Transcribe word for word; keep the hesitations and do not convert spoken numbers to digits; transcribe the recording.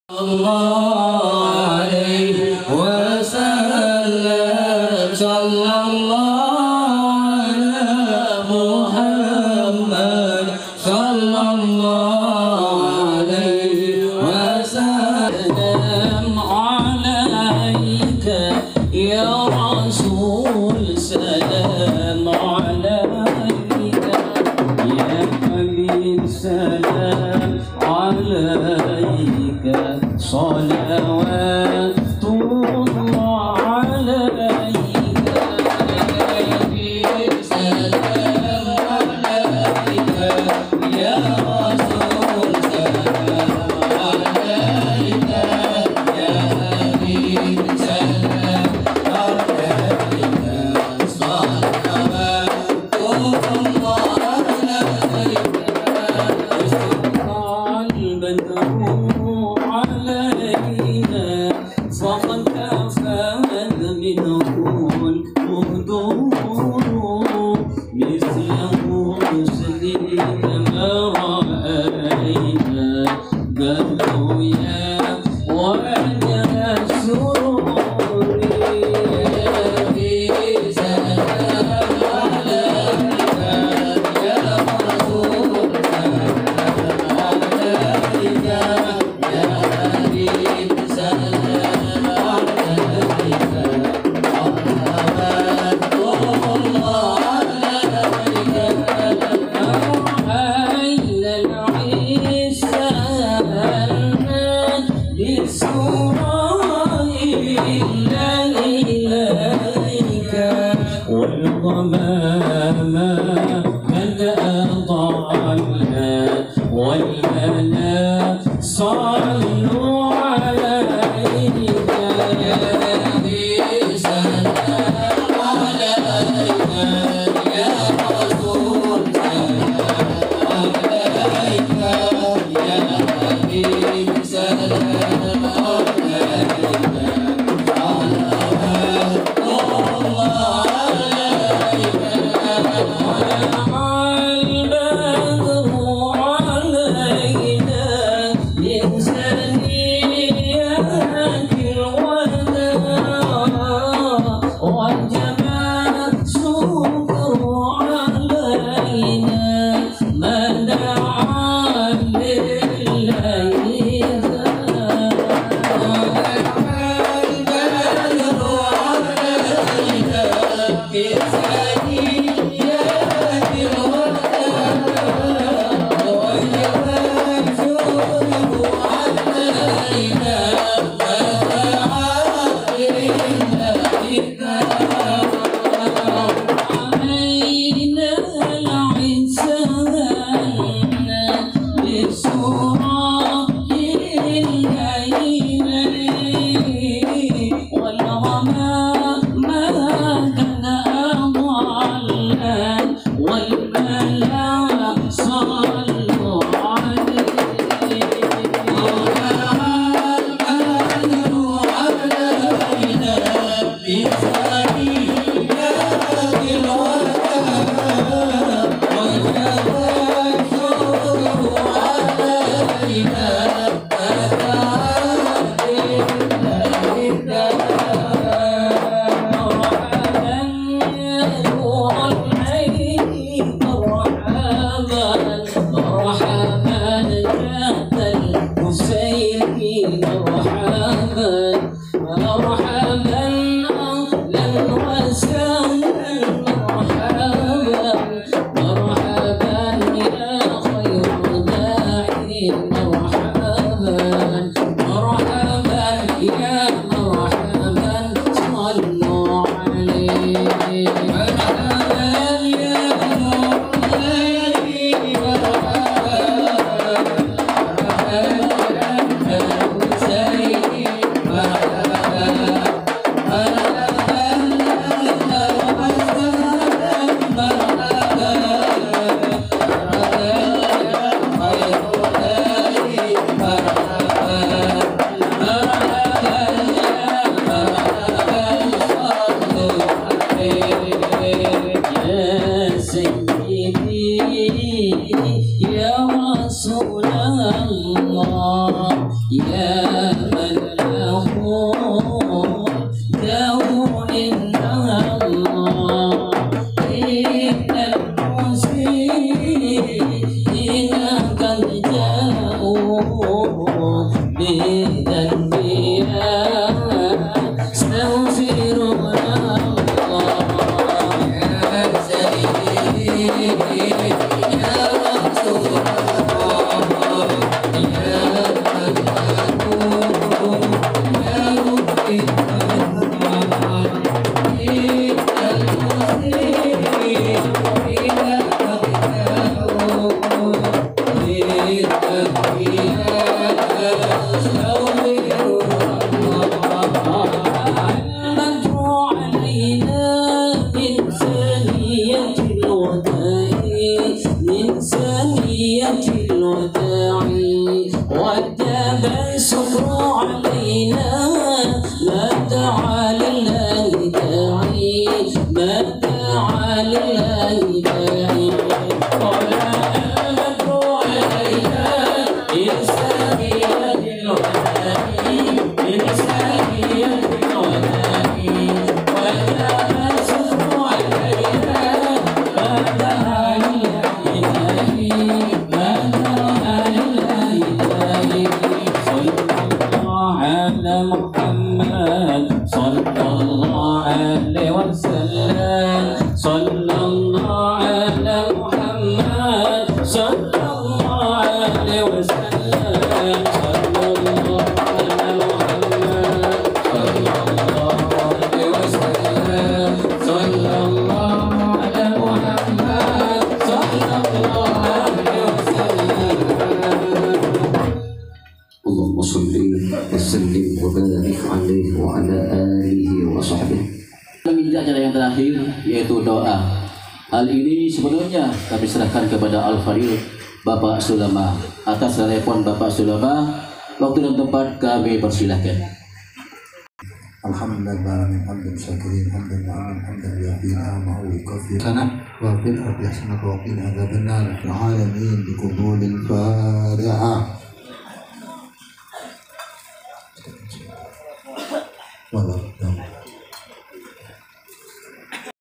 الله عليه وسلم صلى الله على محمد صلى الله عليه وسلم عليك يا رسول سلام عليك يا حبيب سلام عليك صلوات الله عليك سلام عليك يا رسول سلام عليك يا حبيب سلام عليك صلوات الله عليك علينا فقد أفاد منه القدور مثله مسلم ما رأينا قالوا يا وجه السرور سلام عليك يا رسول عليك يا حبيب سلام عليك صلوات الله عليك أين العيسى بسراء إليك والغمام قد أضلنا والملا صلوا عليك يا نبي سلام عليك يا رسول سلام عليك يا حبيب سلام عليك صلوات الله عليك Bye. من له دور إنها الله إن المسيء قد جاءوا بذنبها استغفرون الله يا سيدي يا رسول الله يا مكتوب يا ربي Acara yang terakhir yaitu doa. Hal ini sepenuhnya kami serahkan kepada Al-Fadil Bapak Sulama. Atas telepon Bapak Sulama, waktu dan tempat kami persilahkan. Alhamdulillah hamdan syakirin hamdan ma'amin hamdan yafina ma'uwi kafir sana wa fil ardi hasanah wa qina adzabannar alamin bi qubulil